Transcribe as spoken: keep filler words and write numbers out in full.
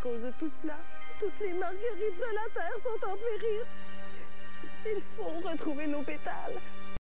cause de tout cela, toutes les marguerites de la terre sont en péril. Il faut retrouver nos pétales.